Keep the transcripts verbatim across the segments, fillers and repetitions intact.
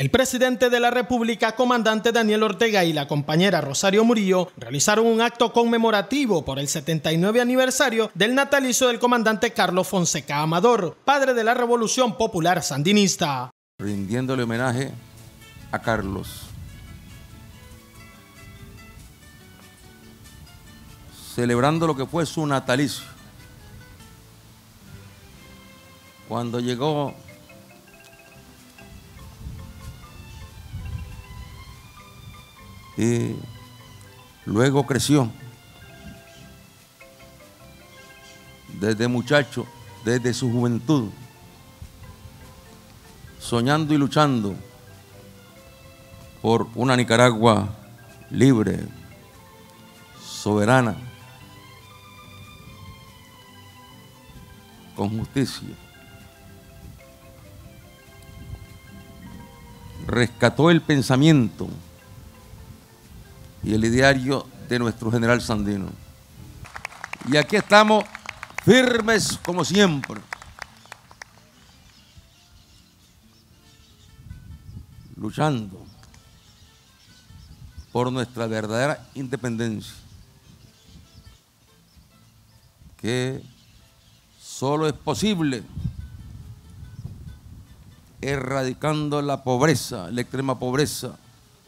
El presidente de la República, comandante Daniel Ortega, y la compañera Rosario Murillo realizaron un acto conmemorativo por el setenta y nueve aniversario del natalicio del comandante Carlos Fonseca Amador, padre de la Revolución Popular Sandinista. Rindiéndole homenaje a Carlos, celebrando lo que fue su natalicio, cuando llegó y luego creció desde muchacho, desde su juventud, soñando y luchando por una Nicaragua libre, soberana, con justicia. Rescató el pensamiento y el ideario de nuestro general Sandino. Y aquí estamos firmes como siempre, luchando por nuestra verdadera independencia, que solo es posible erradicando la pobreza, la extrema pobreza.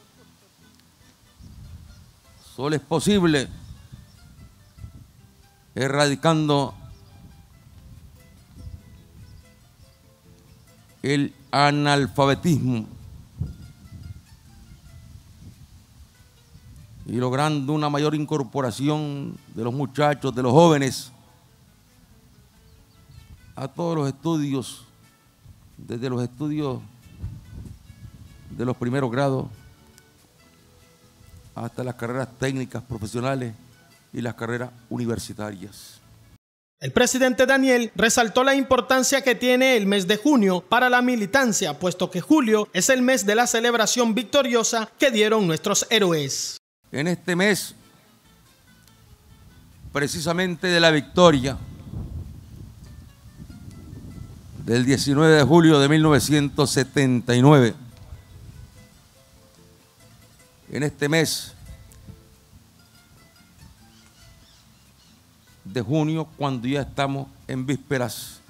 Solo es posible erradicando el analfabetismo y logrando una mayor incorporación de los muchachos, de los jóvenes, a todos los estudios, desde los estudios de los primeros grados hasta las carreras técnicas profesionales y las carreras universitarias. El presidente Daniel resaltó la importancia que tiene el mes de junio para la militancia, puesto que julio es el mes de la celebración victoriosa que dieron nuestros héroes. En este mes, precisamente de la victoria del diecinueve de julio de mil novecientos setenta y nueve, en este mes de junio, cuando ya estamos en vísperas,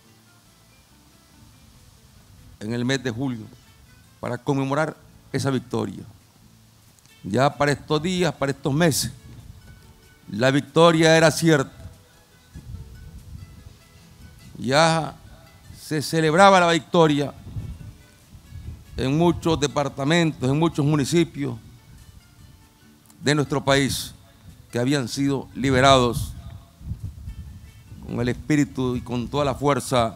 en el mes de julio, para conmemorar esa victoria. Ya para estos días, para estos meses, la victoria era cierta. Ya se celebraba la victoria en muchos departamentos, en muchos municipios de nuestro país, que habían sido liberados con el espíritu y con toda la fuerza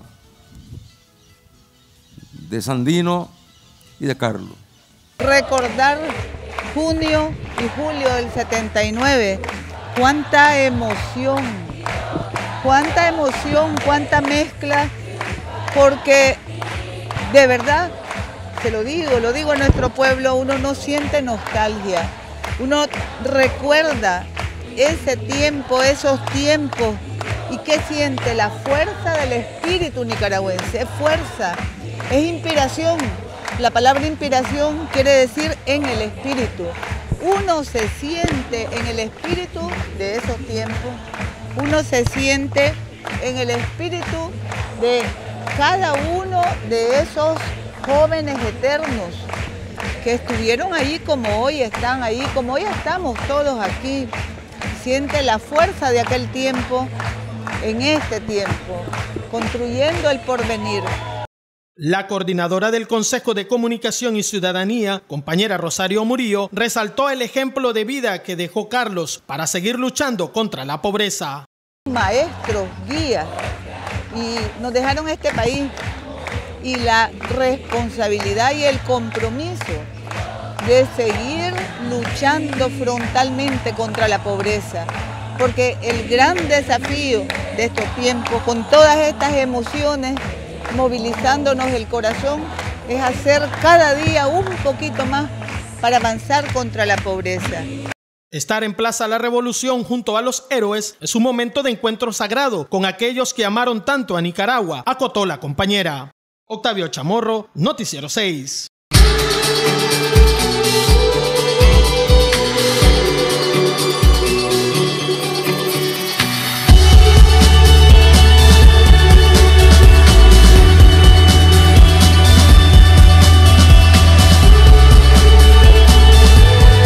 de Sandino y de Carlos. Recordar junio y julio del setenta y nueve, cuánta emoción, cuánta emoción, cuánta mezcla, porque de verdad, se lo digo, lo digo a nuestro pueblo, uno no siente nostalgia, uno recuerda ese tiempo, esos tiempos. ¿Y qué siente? La fuerza del espíritu nicaragüense, es fuerza, es inspiración. La palabra inspiración quiere decir en el espíritu. Uno se siente en el espíritu de esos tiempos, uno se siente en el espíritu de cada uno de esos jóvenes eternos que estuvieron ahí como hoy están ahí, como hoy estamos todos aquí. Siente la fuerza de aquel tiempo en este tiempo, construyendo el porvenir. La coordinadora del Consejo de Comunicación y Ciudadanía, compañera Rosario Murillo, resaltó el ejemplo de vida que dejó Carlos para seguir luchando contra la pobreza. Maestros, guías, y nos dejaron este país, y la responsabilidad y el compromiso de seguir luchando frontalmente contra la pobreza. Porque el gran desafío de estos tiempos, con todas estas emociones, movilizándonos el corazón, es hacer cada día un poquito más para avanzar contra la pobreza. Estar en Plaza La Revolución junto a los héroes es un momento de encuentro sagrado con aquellos que amaron tanto a Nicaragua, acotó la compañera. Octavio Chamorro, Noticiero seis.